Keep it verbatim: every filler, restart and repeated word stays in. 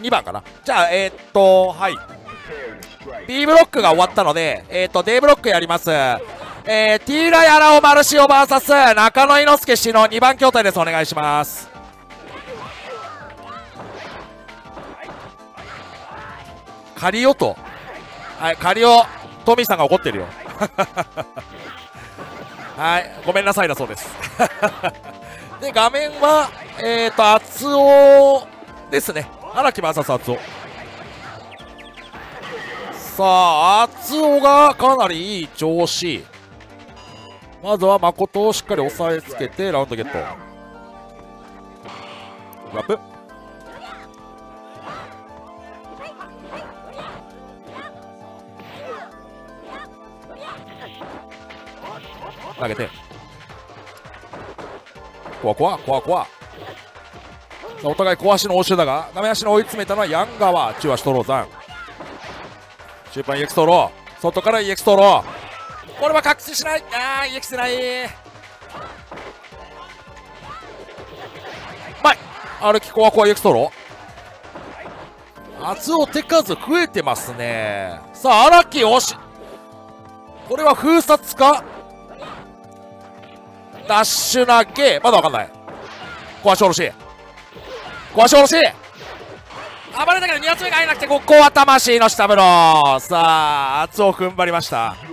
にばんかな。じゃあ、えー、っと、はい。B ブロックが終わったので、えー、っと、D ブロックやります。えー、T ライアラオマルシオ ブイエス 中野猪之氏のにばん筐体です。お願いします。カリオと。はい、カリオ、トミーさんが怒ってるよ。はい、ごめんなさいだそうです。で、画面は、えっと、厚尾ですね。荒木 ブイエス 厚尾。さあ、厚尾がかなりいい調子。まずは誠をしっかり押さえつけて、ラウンドゲット。ラップ。投げて。怖怖怖怖。お互い小足の応酬だが、画面足の追い詰めたのはヤンガワ。中足トローザン。中盤 イーエックス トロー。外から イーエックス トロー。これは確信しない。あー、イーエックス でない。うまい。歩き怖怖 イーエックス トロー。厚尾手数増えてますね。さあ、荒木押し。これは封殺か。ダッシュ投げ。まだわかんない。小足下ろし。小足下ろし。暴れたけどに発目が入らなくて、ここは魂の下風呂。さあ、厚尾踏ん張りました。